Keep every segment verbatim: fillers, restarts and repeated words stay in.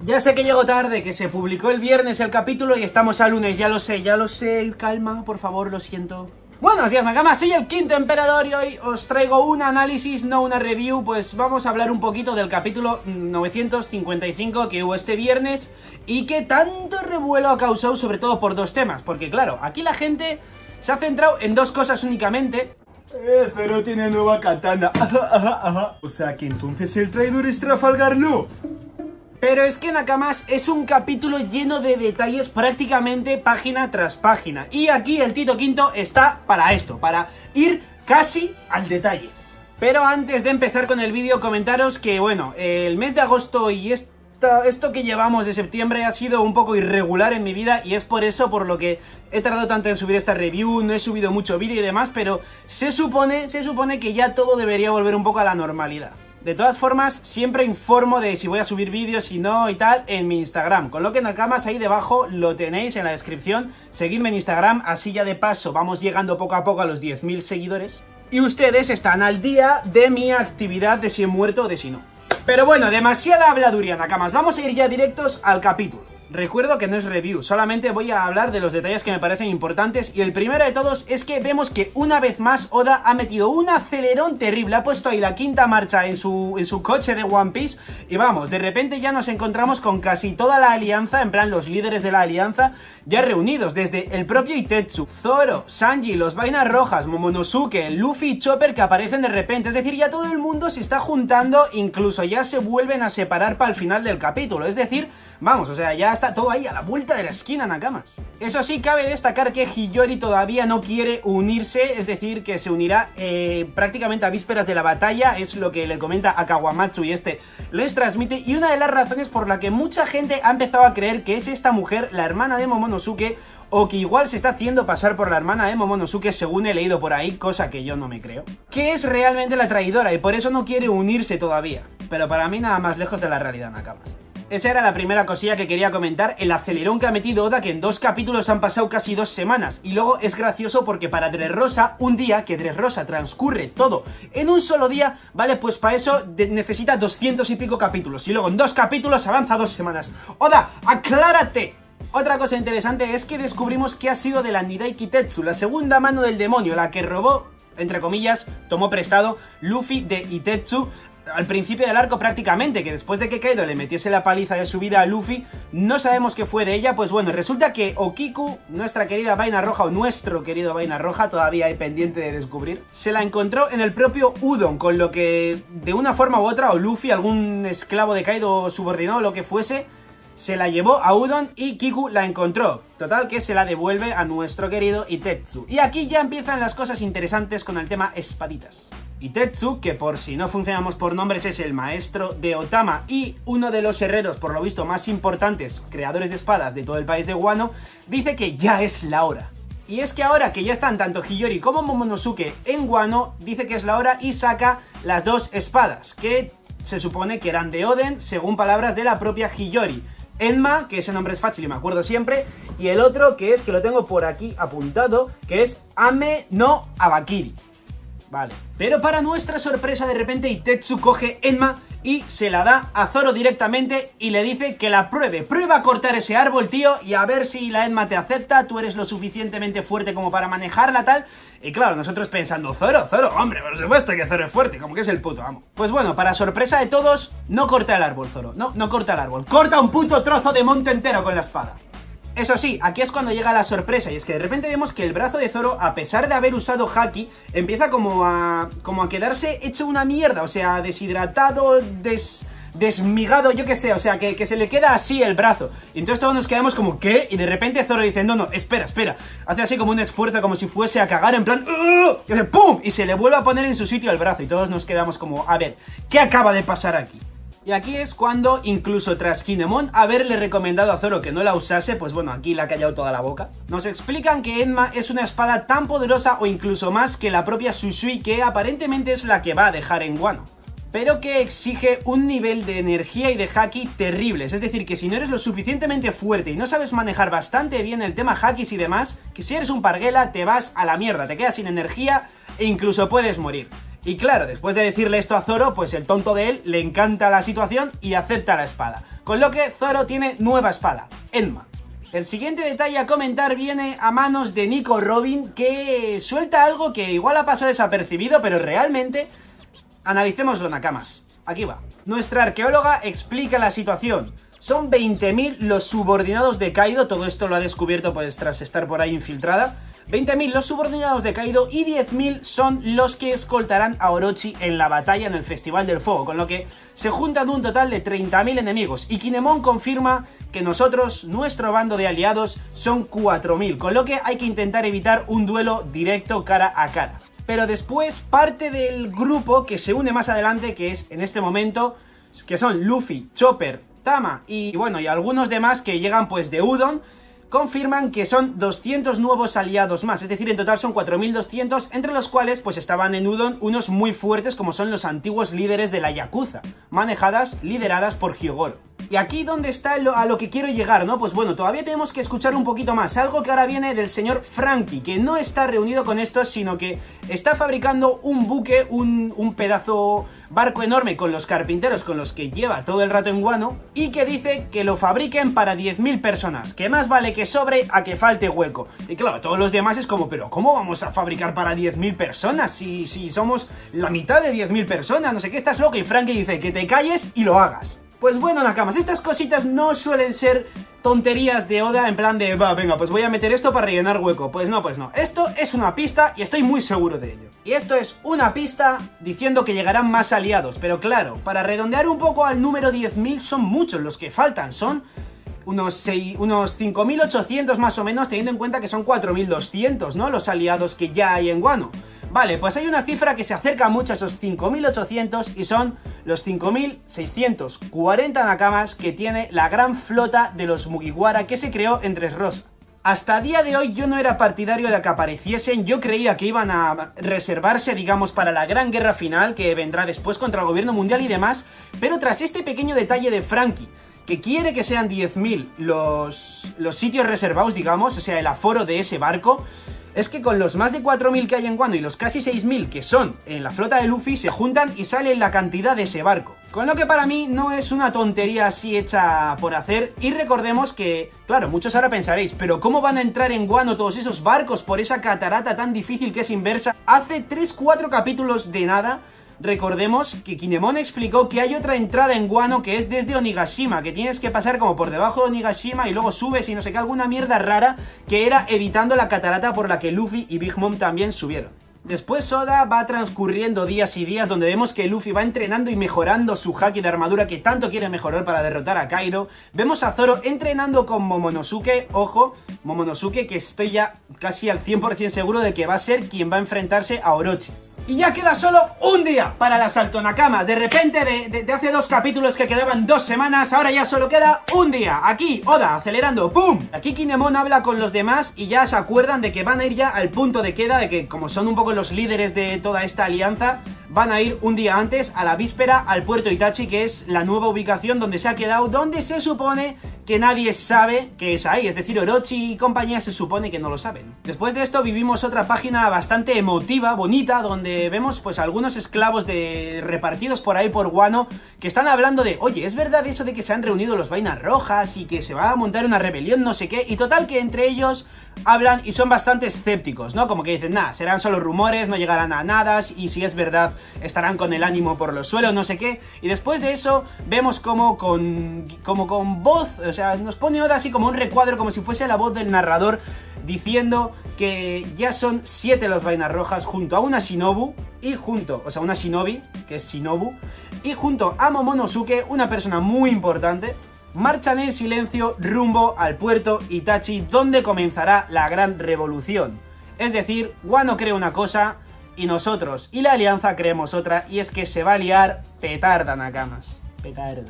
Ya sé que llego tarde, que se publicó el viernes el capítulo y estamos a lunes, ya lo sé, ya lo sé, calma, por favor, lo siento. Buenos días, Nakamas, soy el Quinto Emperador y hoy os traigo un análisis, no una review, pues vamos a hablar un poquito del capítulo novecientos cincuenta y cinco que hubo este viernes y que tanto revuelo ha causado, sobre todo por dos temas, porque claro, aquí la gente se ha centrado en dos cosas únicamente. Eh, Zoro tiene nueva katana, ajá, ajá, ajá. O sea que entonces el traidor es Trafalgar Law. Pero es que, Nakamas, es un capítulo lleno de detalles prácticamente página tras página. Y aquí el Tito Quinto está para esto, para ir casi al detalle. Pero antes de empezar con el vídeo, comentaros que, bueno, el mes de agosto y esto, esto que llevamos de septiembre ha sido un poco irregular en mi vida. Y es por eso por lo que he tardado tanto en subir esta review, no he subido mucho vídeo y demás. Pero se supone, se supone que ya todo debería volver un poco a la normalidad. De todas formas, siempre informo de si voy a subir vídeos, si no y tal, en mi Instagram. Con lo que, Nakamas, ahí debajo lo tenéis en la descripción. Seguidme en Instagram, así ya de paso vamos llegando poco a poco a los diez mil seguidores. Y ustedes están al día de mi actividad de si he muerto o de si no. Pero bueno, demasiada habladuría, Nakamas. Vamos a ir ya directos al capítulo. Recuerdo que no es review, solamente voy a hablar de los detalles que me parecen importantes. Y el primero de todos es que vemos que una vez más Oda ha metido un acelerón terrible. Ha puesto ahí la quinta marcha en su, en su coche de One Piece. Y vamos, de repente ya nos encontramos con casi toda la alianza, en plan los líderes de la alianza, ya reunidos. Desde el propio Itetsu, Zoro, Sanji, los Vainas Rojas, Momonosuke, Luffy y Chopper que aparecen de repente. Es decir, ya todo el mundo se está juntando, incluso ya se vuelven a separar para el final del capítulo. Es decir, vamos, o sea, ya está todo ahí a la vuelta de la esquina, Nakamas. Eso sí, cabe destacar que Hiyori todavía no quiere unirse, es decir, que se unirá eh, prácticamente a vísperas de la batalla, es lo que le comenta a Kawamatsu y este les transmite, y una de las razones por la que mucha gente ha empezado a creer que es esta mujer, la hermana de Momonosuke, o que igual se está haciendo pasar por la hermana de Momonosuke, según he leído por ahí, cosa que yo no me creo, que es realmente la traidora y por eso no quiere unirse todavía. Pero para mí nada más lejos de la realidad, Nakamas. Esa era la primera cosilla que quería comentar, el acelerón que ha metido Oda, que en dos capítulos han pasado casi dos semanas. Y luego es gracioso porque para Dressrosa, un día que Dressrosa transcurre todo en un solo día, vale, pues para eso de, necesita doscientos y pico capítulos. Y luego en dos capítulos avanza dos semanas. Oda, aclárate. Otra cosa interesante es que descubrimos que ha sido de la Nidai Kitetsu, la segunda mano del demonio, la que robó, entre comillas, tomó prestado Luffy de Itetsu al principio del arco prácticamente, que después de que Kaido le metiese la paliza de su vida a Luffy, no sabemos qué fue de ella. Pues bueno, resulta que Okiku, nuestra querida Vaina Roja, o nuestro querido Vaina Roja, todavía hay pendiente de descubrir, se la encontró en el propio Udon, con lo que de una forma u otra, o Luffy, algún esclavo de Kaido subordinado, lo que fuese, se la llevó a Udon y Kiku la encontró. Total, que se la devuelve a nuestro querido Itetsu. Y aquí ya empiezan las cosas interesantes con el tema espaditas. Itetsu, que por si no funcionamos por nombres es el maestro de Otama y uno de los herreros por lo visto más importantes, creadores de espadas de todo el país de Wano, dice que ya es la hora. Y es que ahora que ya están tanto Hiyori como Momonosuke en Wano, dice que es la hora y saca las dos espadas, que se supone que eran de Oden, según palabras de la propia Hiyori. Enma, que ese nombre es fácil y me acuerdo siempre, y el otro que es, que lo tengo por aquí apuntado, que es Ame no Abakiri. Vale, pero para nuestra sorpresa de repente Itetsu coge Enma y se la da a Zoro directamente y le dice que la pruebe. Prueba a cortar ese árbol, tío, y a ver si la Enma te acepta, tú eres lo suficientemente fuerte como para manejarla, tal. Y claro, nosotros pensando, Zoro, Zoro, hombre, por supuesto que Zoro es fuerte, como que es el puto amo. Pues bueno, para sorpresa de todos, no corta el árbol, Zoro, no, no corta el árbol, corta un puto trozo de monte entero con la espada. Eso sí, aquí es cuando llega la sorpresa, y es que de repente vemos que el brazo de Zoro, a pesar de haber usado Haki, empieza como a, como a quedarse hecho una mierda, o sea, deshidratado, des, desmigado, yo qué sé, o sea, que, que se le queda así el brazo. Y entonces todos nos quedamos como, ¿qué? Y de repente Zoro dice, no, no, espera, espera. Hace así como un esfuerzo, como si fuese a cagar, en plan, ¡uh! Y hace ¡pum! Y se le vuelve a poner en su sitio el brazo, y todos nos quedamos como, a ver, ¿qué acaba de pasar aquí? Y aquí es cuando, incluso tras Kinemon haberle recomendado a Zoro que no la usase, pues bueno, aquí le ha callado toda la boca, nos explican que Enma es una espada tan poderosa o incluso más que la propia Susui, que aparentemente es la que va a dejar en Wano, pero que exige un nivel de energía y de haki terribles. Es decir, que si no eres lo suficientemente fuerte y no sabes manejar bastante bien el tema hakis y demás, que si eres un parguela te vas a la mierda, te quedas sin energía e incluso puedes morir. Y claro, después de decirle esto a Zoro, pues el tonto de él le encanta la situación y acepta la espada. Con lo que Zoro tiene nueva espada, Enma. El siguiente detalle a comentar viene a manos de Nico Robin, que suelta algo que igual ha pasado desapercibido, pero realmente analicémoslo, Nakamas. Aquí va. Nuestra arqueóloga explica la situación. Son veinte mil los subordinados de Kaido, todo esto lo ha descubierto pues tras estar por ahí infiltrada. veinte mil los subordinados de Kaido y diez mil son los que escoltarán a Orochi en la batalla en el Festival del Fuego, con lo que se juntan un total de treinta mil enemigos. Y Kinemon confirma que nosotros, nuestro bando de aliados, son cuatro mil, con lo que hay que intentar evitar un duelo directo cara a cara. Pero después, parte del grupo que se une más adelante, que es en este momento, que son Luffy, Chopper, Tama y bueno, y algunos demás que llegan pues de Udon, confirman que son doscientos nuevos aliados más, es decir, en total son cuatro mil doscientos, entre los cuales pues estaban en Udon unos muy fuertes como son los antiguos líderes de la Yakuza, manejadas, lideradas por Hyogoro. Y aquí donde está lo, a lo que quiero llegar, ¿no? Pues bueno, todavía tenemos que escuchar un poquito más, algo que ahora viene del señor Franky, que no está reunido con estos, sino que está fabricando un buque, un, un pedazo barco enorme con los carpinteros con los que lleva todo el rato en Wano, y que dice que lo fabriquen para diez mil personas, que más vale que sobre a que falte hueco. Y claro, todos los demás es como, pero ¿cómo vamos a fabricar para diez mil personas si, si somos la mitad de diez mil personas? No sé qué, estás loco. Y Franky dice que te calles y lo hagas. Pues bueno, Nakamas, estas cositas no suelen ser tonterías de Oda en plan de, va, venga, pues voy a meter esto para rellenar hueco. Pues no, pues no. Esto es una pista y estoy muy seguro de ello. Y esto es una pista diciendo que llegarán más aliados. Pero claro, para redondear un poco al número diez mil son muchos los que faltan. Son unos, unos cinco mil ochocientos más o menos, teniendo en cuenta que son cuatro mil doscientos, ¿no? Los aliados que ya hay en Wano. Vale, pues hay una cifra que se acerca mucho a esos cinco mil ochocientos y son los cinco mil seiscientos cuarenta Nakamas que tiene la gran flota de los Mugiwara que se creó en Dressrosa. Hasta día de hoy yo no era partidario de que apareciesen, yo creía que iban a reservarse, digamos, para la gran guerra final que vendrá después contra el gobierno mundial y demás, pero tras este pequeño detalle de Franky, que quiere que sean diez mil los, los sitios reservados, digamos, o sea, el aforo de ese barco, es que con los más de cuatro mil que hay en Wano y los casi seis mil que son en la flota de Luffy se juntan y sale la cantidad de ese barco. Con lo que para mí no es una tontería así hecha por hacer. Y recordemos que, claro, muchos ahora pensaréis, pero ¿cómo van a entrar en Wano todos esos barcos por esa catarata tan difícil que es inversa? Hace tres cuatro capítulos de nada, recordemos que Kinemon explicó que hay otra entrada en Wano que es desde Onigashima, que tienes que pasar como por debajo de Onigashima y luego subes y no sé qué, alguna mierda rara que era evitando la catarata por la que Luffy y Big Mom también subieron. Después Oda va transcurriendo días y días donde vemos que Luffy va entrenando y mejorando su haki de armadura que tanto quiere mejorar para derrotar a Kaido. Vemos a Zoro entrenando con Momonosuke, ojo, Momonosuke que estoy ya casi al cien por cien seguro de que va a ser quien va a enfrentarse a Orochi. Y ya queda solo un día para el asalto Nakamas. De repente, de, de, de hace dos capítulos que quedaban dos semanas, ahora ya solo queda un día. Aquí, Oda, acelerando, ¡pum! Aquí Kinemon habla con los demás y ya se acuerdan de que van a ir ya al punto de queda, de que como son un poco los líderes de toda esta alianza, van a ir un día antes, a la víspera, al puerto Itachi, que es la nueva ubicación donde se ha quedado, donde se supone que nadie sabe que es ahí, es decir, Orochi y compañía se supone que no lo saben. Después de esto vivimos otra página bastante emotiva, bonita, donde vemos pues algunos esclavos de repartidos por ahí por Wano que están hablando de, oye, ¿es verdad eso de que se han reunido los Vainas Rojas y que se va a montar una rebelión, no sé qué? Y total que entre ellos hablan y son bastante escépticos, ¿no? Como que dicen, nada, serán solo rumores, no llegarán a nada, y si es verdad estarán con el ánimo por los suelos, no sé qué. Y después de eso vemos como con, como con voz, o sea, nos pone Oda así como un recuadro, como si fuese la voz del narrador, diciendo que ya son siete los Vainas Rojas junto a una Shinobu, y junto, o sea, una Shinobi, que es Shinobu, y junto a Momonosuke, una persona muy importante, marchan en silencio rumbo al puerto Itachi, donde comenzará la gran revolución. Es decir, Wano cree una cosa y nosotros y la alianza creemos otra, y es que se va a liar petarda, Nakamas. Petarda.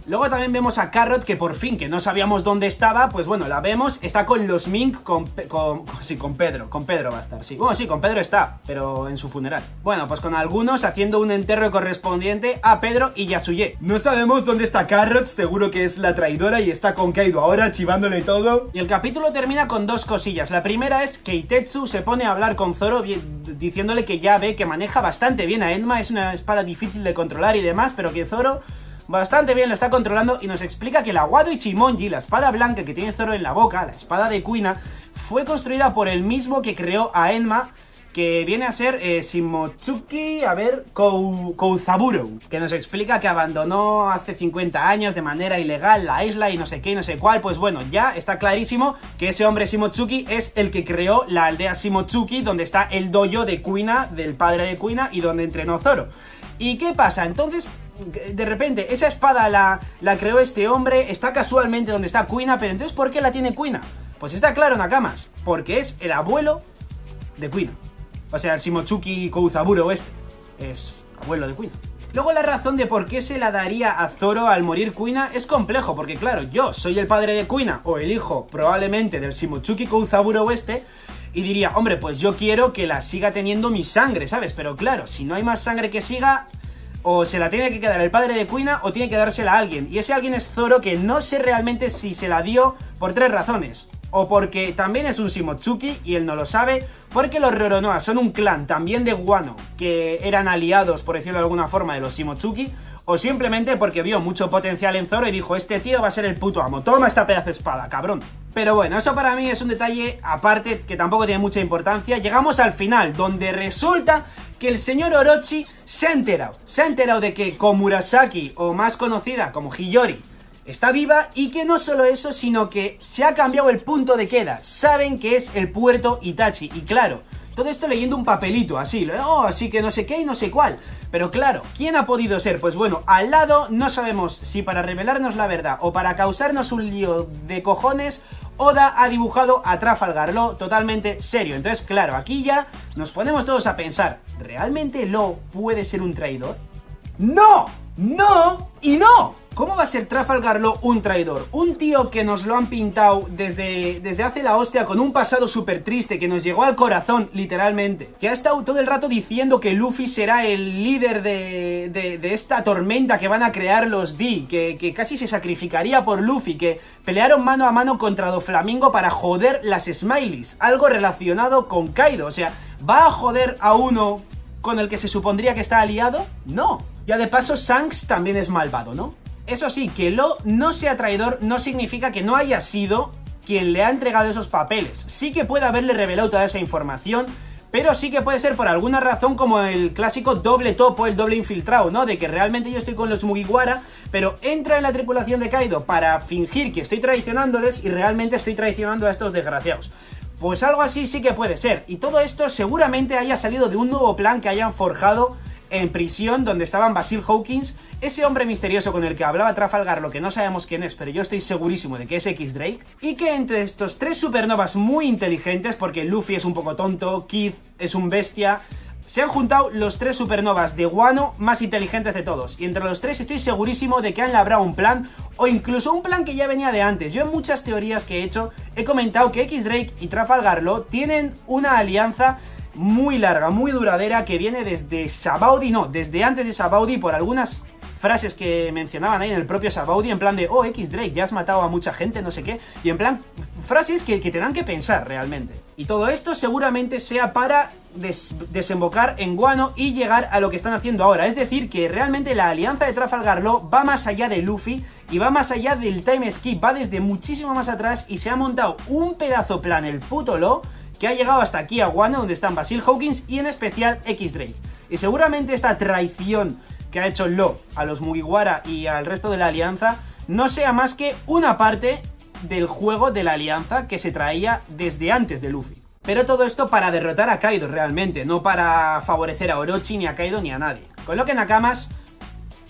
Luego también vemos a Carrot, que por fin, que no sabíamos dónde estaba, pues bueno, la vemos, está con los Mink, con, con, con, sí, con Pedro, con Pedro va a estar, sí. Bueno, sí, con Pedro está, pero en su funeral. Bueno, pues con algunos haciendo un entierro correspondiente a Pedro y Yasuye. No sabemos dónde está Carrot, seguro que es la traidora y está con Kaido ahora, chivándole todo. Y el capítulo termina con dos cosillas. La primera es que Itetsu se pone a hablar con Zoro diciéndole que ya ve que maneja bastante bien a Enma, es una espada difícil de controlar y demás, pero que Zoro bastante bien lo está controlando, y nos explica que la Wado Ichimonji, la espada blanca que tiene Zoro en la boca, la espada de Kuina, fue construida por el mismo que creó a Enma, que viene a ser eh, Shimotsuki, a ver, Kou, Kouzaburo, que nos explica que abandonó hace cincuenta años de manera ilegal la isla y no sé qué y no sé cuál. Pues bueno, ya está clarísimo que ese hombre Shimotsuki es el que creó la aldea Shimotsuki, donde está el dojo de Kuina, del padre de Kuina, y donde entrenó Zoro. ¿Y qué pasa? Entonces, de repente, esa espada la, la creó este hombre, está casualmente donde está Kuina, pero entonces, ¿por qué la tiene Kuina? Pues está claro, Nakamas, porque es el abuelo de Kuina. O sea, el Shimotsuki Kouzaburo este es abuelo de Kuina. Luego la razón de por qué se la daría a Zoro al morir Kuina es complejo, porque claro, yo soy el padre de Kuina, o el hijo probablemente del Shimotsuki Kouzaburo este, y diría, hombre, pues yo quiero que la siga teniendo mi sangre, ¿sabes? Pero claro, si no hay más sangre que siga, o se la tiene que quedar el padre de Kuina o tiene que dársela a alguien. Y ese alguien es Zoro, que no sé realmente si se la dio por tres razones. O porque también es un Shimotsuki y él no lo sabe, porque los Roronoa son un clan también de Wano, que eran aliados, por decirlo de alguna forma, de los Shimotsuki, o simplemente porque vio mucho potencial en Zoro y dijo, este tío va a ser el puto amo, toma esta pedazo de espada, cabrón. Pero bueno, eso para mí es un detalle aparte que tampoco tiene mucha importancia. Llegamos al final, donde resulta que el señor Orochi se ha enterado. Se ha enterado de que Komurasaki, o más conocida como Hiyori, está viva, y que no solo eso, sino que se ha cambiado el punto de queda. Saben que es el puerto Itachi, y claro, todo esto leyendo un papelito así, oh, así que no sé qué y no sé cuál. Pero claro, ¿quién ha podido ser? Pues bueno, al lado no sabemos si para revelarnos la verdad o para causarnos un lío de cojones, Oda ha dibujado a Trafalgar Law totalmente serio. Entonces, claro, aquí ya nos ponemos todos a pensar, ¿realmente Law puede ser un traidor? ¡No! ¡No! ¡Y no! ¿Cómo va a ser Trafalgar Law un traidor? Un tío que nos lo han pintado desde, desde hace la hostia, con un pasado súper triste, que nos llegó al corazón, literalmente. Que ha estado todo el rato diciendo que Luffy será el líder de, de, de esta tormenta que van a crear los D, que, que casi se sacrificaría por Luffy, que pelearon mano a mano contra Doflamingo para joder las Smileys. Algo relacionado con Kaido. O sea, ¿va a joder a uno con el que se supondría que está aliado? No. Ya de paso, Shanks también es malvado, ¿no? Eso sí, que Law no sea traidor no significa que no haya sido quien le ha entregado esos papeles. Sí que puede haberle revelado toda esa información, pero sí que puede ser por alguna razón como el clásico doble topo, el doble infiltrado, ¿no? De que realmente yo estoy con los Mugiwara, pero entra en la tripulación de Kaido para fingir que estoy traicionándoles y realmente estoy traicionando a estos desgraciados. Pues algo así sí que puede ser. Y todo esto seguramente haya salido de un nuevo plan que hayan forjado en prisión, donde estaban Basil Hawkins, ese hombre misterioso con el que hablaba Trafalgar, lo que no sabemos quién es, pero yo estoy segurísimo de que es X Drake, y que entre estos tres supernovas muy inteligentes, porque Luffy es un poco tonto, Kid es un bestia, se han juntado los tres supernovas de Wano más inteligentes de todos, y entre los tres estoy segurísimo de que han labrado un plan, o incluso un plan que ya venía de antes. Yo en muchas teorías que he hecho he comentado que X Drake y Trafalgar Law tienen una alianza muy larga, muy duradera, que viene desde Sabaody, no, desde antes de Sabaody, por algunas frases que mencionaban ahí en el propio Sabaody, en plan de, oh, X Drake, ya has matado a mucha gente, no sé qué, y en plan, frases que, que te dan que pensar realmente. Y todo esto seguramente sea para des desembocar en Wano y llegar a lo que están haciendo ahora. Es decir, que realmente la alianza de Trafalgar Law va más allá de Luffy y va más allá del time skip, va desde muchísimo más atrás, y se ha montado un pedazo plan el puto Law que ha llegado hasta aquí a Wano, donde están Basil Hawkins y en especial X Drake. Y seguramente esta traición que ha hecho Law a los Mugiwara y al resto de la alianza no sea más que una parte del juego de la alianza que se traía desde antes de Luffy. Pero todo esto para derrotar a Kaido realmente, no para favorecer a Orochi, ni a Kaido, ni a nadie. Con lo que, Nakamas,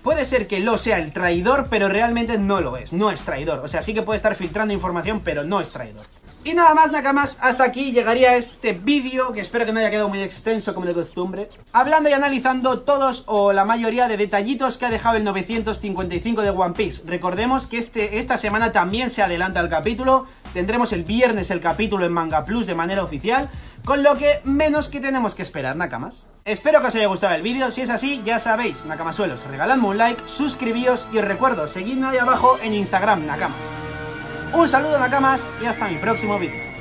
puede ser que lo sea el traidor, pero realmente no lo es, no es traidor. O sea, sí que puede estar filtrando información, pero no es traidor. Y nada más, nakamas, hasta aquí llegaría este vídeo, que espero que no haya quedado muy extenso como de costumbre, hablando y analizando todos o la mayoría de detallitos que ha dejado el novecientos cincuenta y cinco de One Piece. Recordemos que este, esta semana también se adelanta el capítulo, tendremos el viernes el capítulo en Manga Plus de manera oficial, con lo que menos que tenemos que esperar, nakamas. Espero que os haya gustado el vídeo, si es así, ya sabéis, nakamasuelos, regaladme un like, suscribíos y os recuerdo, seguidme ahí abajo en Instagram, nakamas. Un saludo, nakamas, y hasta mi próximo vídeo.